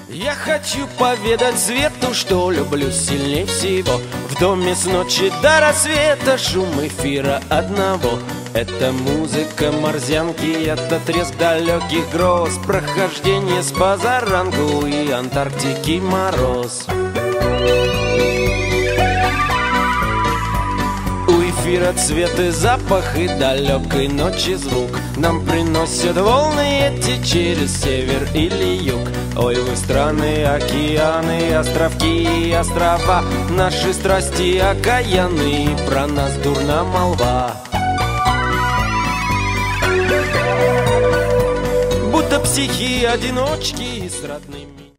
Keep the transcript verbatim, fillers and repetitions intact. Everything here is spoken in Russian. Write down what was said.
Я хочу поведать свету, что люблю сильнее всего. В доме с ночи до рассвета шум эфира одного. Это музыка морзянки, это треск далеких гроз, прохождение с позаранку и Антарктики мороз. У эфира цвет и запах, и далекой ночи звук нам приносят волны эти через север или юг. Ой, вы страны, океаны, островки и острова, наши страсти окаянные, про нас дурна молва. Будто психи-одиночки с родными.